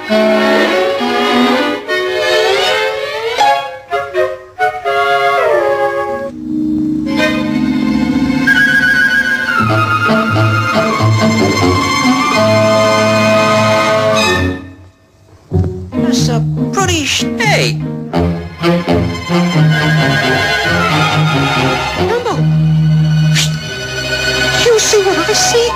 It's a pretty steak. Dumbo, you see what I see?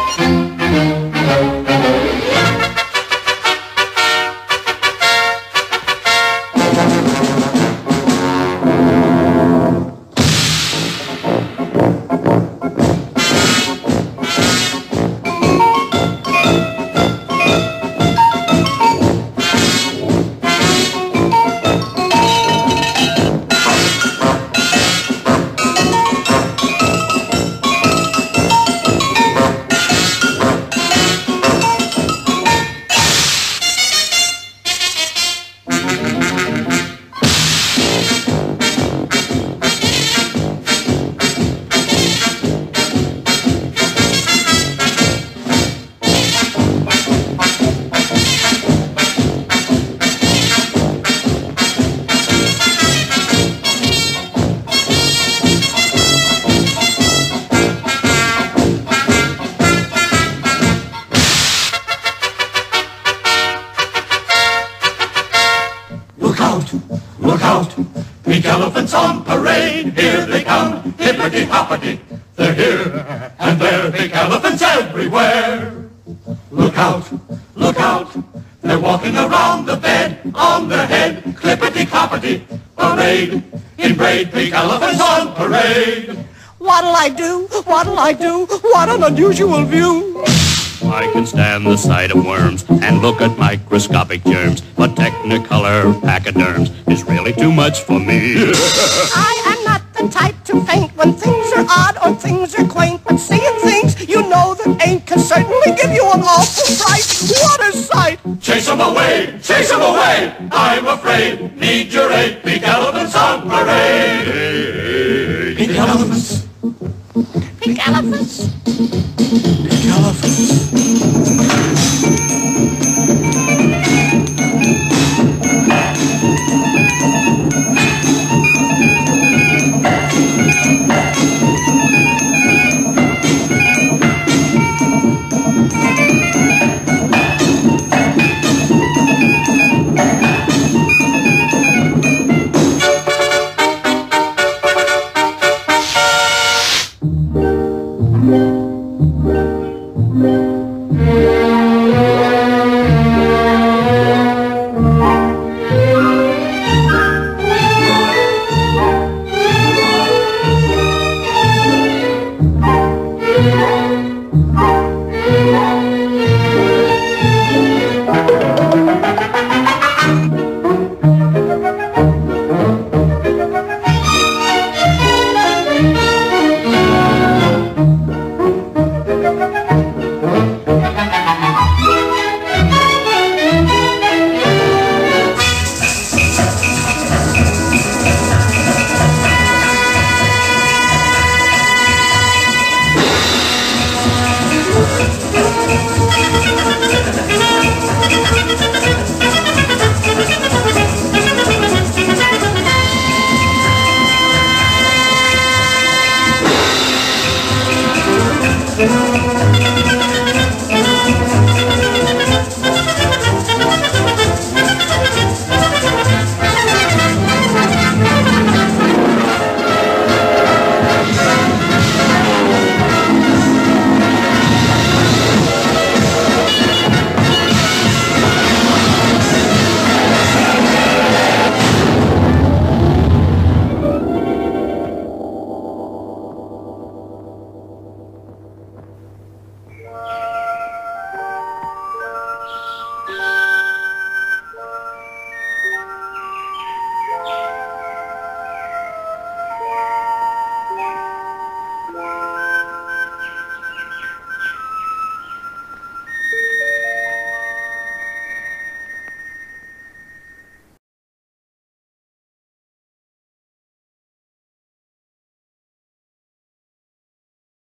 Look out, pink elephants on parade. Here they come, hippity-hoppity. They're here and there, pink elephants everywhere. Look out, they're walking around the bed. On their head, clippity-cloppity. Parade, in braid, pink elephants on parade. What'll I do? What'll I do? What an unusual view. I can stand the sight of worms and look at microscopic germs, but Technicolor pachyderms is really too much for me. I am not the type to faint when things are odd or things are quaint, but seeing things you know that ain't can certainly give you an awful fright. What a sight! Chase 'em away, I'm afraid. Need your aid, pink elephants on parade. Pink elephants. Pink elephants. Pink elephants.